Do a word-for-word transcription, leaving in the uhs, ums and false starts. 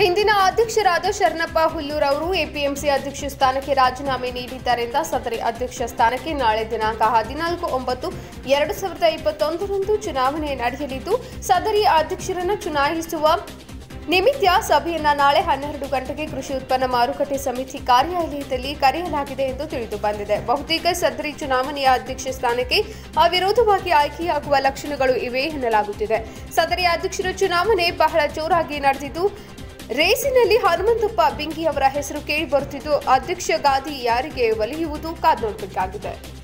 ಹಿಂದಿನ ಅಧ್ಯಕ್ಷರಾದ ಶರಣಪ್ಪ ಹುಲ್ಲೂರ್ ಅವರು ಎಪಿಎಂಸಿ ಅಧ್ಯಕ್ಷ ಸ್ಥಾನಕ್ಕೆ ರಾಜೀನಾಮೆ ನೀಡಿದ್ದರಿಂದ ಸದರಿ ಅಧ್ಯಕ್ಷ ಸ್ಥಾನಕ್ಕೆ ನಾಳೆ ದಿನಾಂಕ ಹದಿನಾಲ್ಕು ಒಂಬತ್ತು ಎರಡು ಸಾವಿರದ ಇಪ್ಪತ್ತೊಂದರಂದು ಚುನಾವಣೆ ನಡೆಯಲಿದ್ದು ಸದರಿ ಅಧ್ಯಕ್ಷರನ್ನು ಚುನಾಯಿಸುವ ನಿಮಿತ್ತ ಸಭೆಯನ್ನ ನಾಳೆ ಹನ್ನೆರಡು ಗಂಟೆಗೆ ಕೃಷಿ ಉತ್ಪನ್ನ ಮಾರುಕಟ್ಟೆ ಸಮಿತಿ ಕಾರ್ಯಾಲಯದಲ್ಲಿ ಕರೆಯಲಾಗಿದೆ ಎಂದು ತಿಳಿದು ಬಂದಿದೆ. ಬಹುತೇಕ ಸದರಿ ಚುನಾವಣೆಯ ಅಧ್ಯಕ್ಷ ಸ್ಥಾನಕ್ಕೆ ಅವಿರೋಧವಾಗಿ ಆಯ್ಕೆಯಾಗುವ ಲಕ್ಷಣಗಳು ಇವೆ ಎನ್ನಲಾಗುತ್ತಿದೆ. ಸದರಿ ಅಧ್ಯಕ್ಷರ ಚುನಾವಣೆ ಬಹಳ ಜೋರಾಗಿ ನಡೆದಿದ್ದು ರೇಸಿನಲ್ಲಿ ಹನುಮಂತಪ್ಪ ಬಿಂಗಿ ಅವರ ಹೆಸರು ಕೇಳಿ ಬರುತ್ತಿದ್ದು ಅಧ್ಯಕ್ಷ ಗಾದಿ ಯಾರಿಗೆ ಒಲಿಯುವುದು ಕಾದು ನೋಡಬೇಕಾಗಿದೆ.